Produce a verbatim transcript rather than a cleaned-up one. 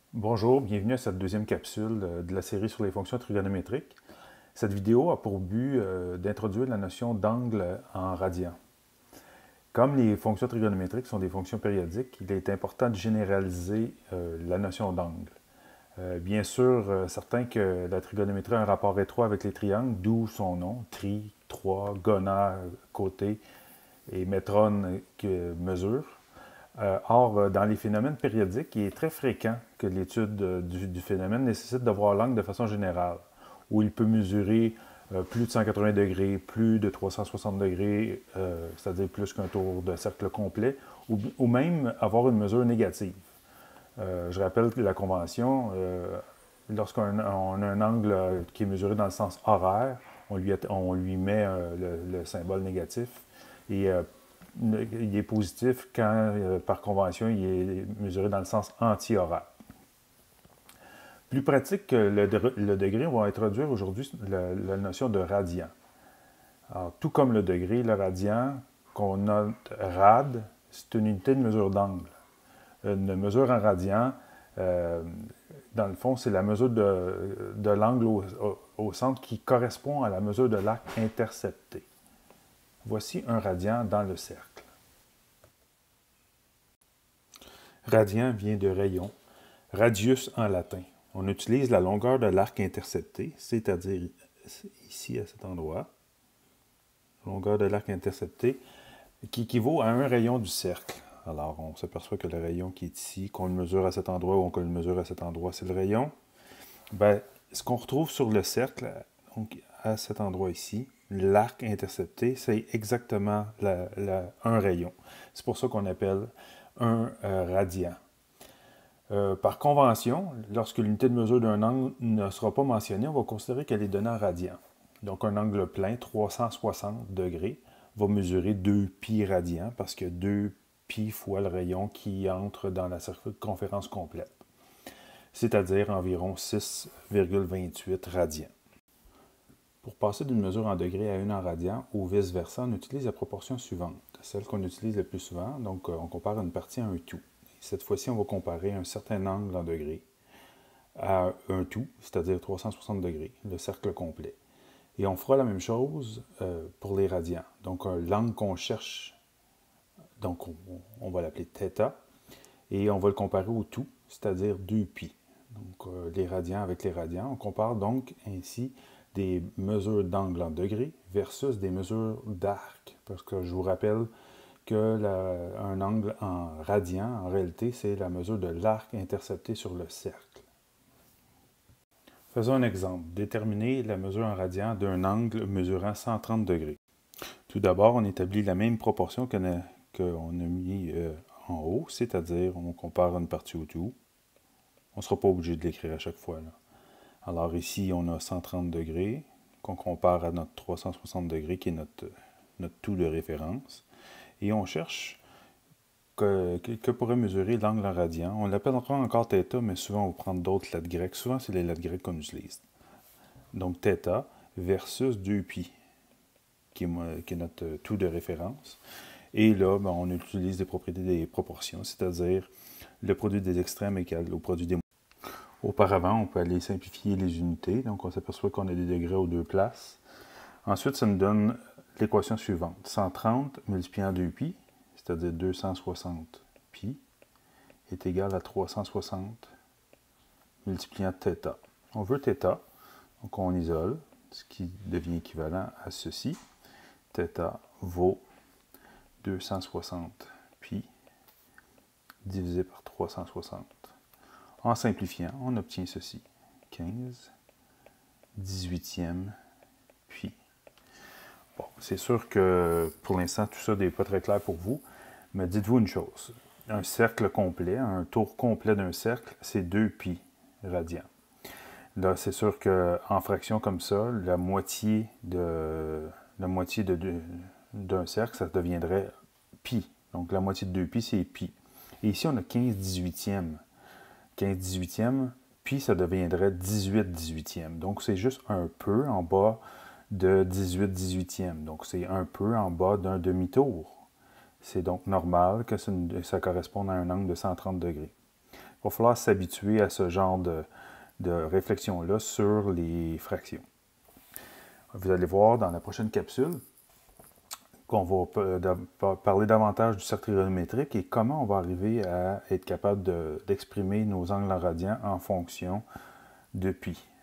Bonjour, bienvenue à cette deuxième capsule euh, de la série sur les fonctions trigonométriques. Cette vidéo a pour but euh, d'introduire la notion d'angle en radian. Comme les fonctions trigonométriques sont des fonctions périodiques, il est important de généraliser euh, la notion d'angle. Euh, bien sûr, euh, certain que la trigonométrie a un rapport étroit avec les triangles, d'où son nom, tri, trois, gona, côté, et métron, que mesure. Euh, or, euh, dans les phénomènes périodiques, il est très fréquent que l'étude euh, du, du phénomène nécessite de voir l'angle de façon générale, où il peut mesurer euh, plus de cent quatre-vingts degrés, plus de trois cent soixante degrés, euh, c'est-à-dire plus qu'un tour de cercle complet, ou, ou même avoir une mesure négative. Euh, je rappelle que la convention, euh, lorsqu'on a un angle qui est mesuré dans le sens horaire, on lui, on lui met euh, le, le, symbole négatif. Et euh, il est positif quand, euh, par convention, il est mesuré dans le sens anti-horaire. Plus pratique que le, de, le degré, on va introduire aujourd'hui la, la, notion de radian. Alors, tout comme le degré, le radian, qu'on note rad, c'est une unité de mesure d'angle. Une mesure en radian, euh, dans le fond, c'est la mesure de, de l'angle au, au, au centre qui correspond à la mesure de l'arc intercepté. Voici un radian dans le cercle. Radian vient de rayon, radius en latin. On utilise la longueur de l'arc intercepté, c'est-à-dire ici à cet endroit, longueur de l'arc intercepté, qui équivaut à un rayon du cercle. Alors, on s'aperçoit que le rayon qui est ici, qu'on le mesure à cet endroit ou qu'on le mesure à cet endroit, c'est le rayon. Bien, ce qu'on retrouve sur le cercle, donc à cet endroit ici, l'arc intercepté, c'est exactement la, la, un rayon. C'est pour ça qu'on appelle un euh, radian. Euh, par convention, lorsque l'unité de mesure d'un angle ne sera pas mentionnée, on va considérer qu'elle est donnée en radian. Donc, un angle plein, trois cent soixante degrés, va mesurer deux pi radians parce que deux pi fois le rayon qui entre dans la circonférence complète, c'est-à-dire environ six virgule vingt-huit radians. Pour passer d'une mesure en degrés à une en radians ou vice-versa, on utilise la proportion suivante, celle qu'on utilise le plus souvent. Donc, on compare une partie à un tout. Cette fois-ci, on va comparer un certain angle en degrés à un tout, c'est-à-dire trois cent soixante degrés, le cercle complet. Et on fera la même chose euh, pour les radians. Donc, l'angle qu'on cherche, donc on, on va l'appeler θ, et on va le comparer au tout, c'est-à-dire deux pi. Donc, euh, les radians avec les radians. On compare donc ainsi des mesures d'angle en degrés versus des mesures d'arc. Parce que je vous rappelle que la, un angle en radian, en réalité, c'est la mesure de l'arc intercepté sur le cercle. Faisons un exemple. Déterminer la mesure en radian d'un angle mesurant cent trente degrés. Tout d'abord, on établit la même proportion qu'on a, qu'on a mis euh, en haut, c'est-à-dire on compare une partie au tout. On ne sera pas obligé de l'écrire à chaque fois, là. Alors ici, on a cent trente degrés qu'on compare à notre trois cent soixante degrés qui est notre, notre tout de référence. Et on cherche que, que, que pourrait mesurer l'angle en radian. On l'appellera encore θ, mais souvent on va prendre d'autres lettres grecques. Souvent, c'est les lettres grecques qu'on utilise. Donc θ versus deux pi, qui est, qui est notre tout de référence. Et là, ben, on utilise des propriétés des proportions, c'est-à-dire le produit des extrêmes égale au produit des moyens. Auparavant, on peut aller simplifier les unités. Donc, on s'aperçoit qu'on a des degrés aux deux places. Ensuite, ça nous donne l'équation suivante. cent trente multiplié en deux pi, c'est-à-dire deux cent soixante pi, est égal à trois cent soixante multiplié en θ. On veut θ, donc on isole, ce qui devient équivalent à ceci. θ vaut deux cent soixante pi divisé par trois cent soixante. En simplifiant, on obtient ceci. quinze dix-huitième pi. Bon, c'est sûr que pour l'instant, tout ça n'est pas très clair pour vous, mais dites-vous une chose. Un cercle complet, un tour complet d'un cercle, c'est deux pi radians. Là, c'est sûr qu'en fraction comme ça, la moitié de la moitié de, de, d'un cercle, ça deviendrait pi. Donc, la moitié de deux pi, c'est pi. Et ici, on a quinze dix-huitièmes. quinze dix-huitièmes, puis ça deviendrait dix-huit dix-huitièmes. Donc, c'est juste un peu en bas de dix-huit dix-huitièmes. Donc, c'est un peu en bas d'un demi-tour. C'est donc normal que ça corresponde à un angle de cent trente degrés. va falloir s'habituer à ce genre de, de réflexion-là sur les fractions. Vous allez voir dans la prochaine capsule qu'on va parler davantage du cercle trigonométrique et comment on va arriver à être capable d'exprimer nos angles radians en fonction de pi.